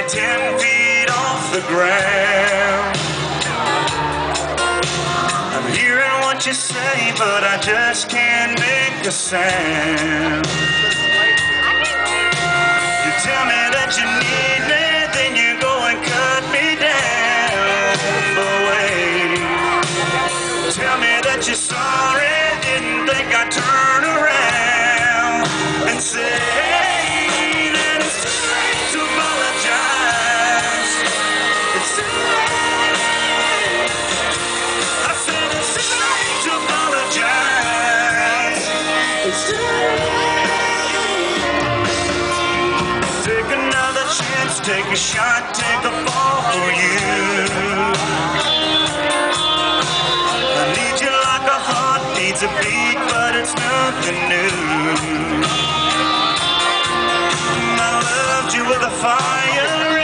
10 feet off the ground. I'm hearing what you say, but I just can't make a sound. You tell me that you need me, then you go and cut me down away. Tell me that you're sorry, didn't think I'd turn around and say that it's too late to apologize. It's too late. I said it's too late to apologize. It's too late. Take another chance, take a shot, take a fall for you. Needs a beat, but it's nothing new. I loved you with a fire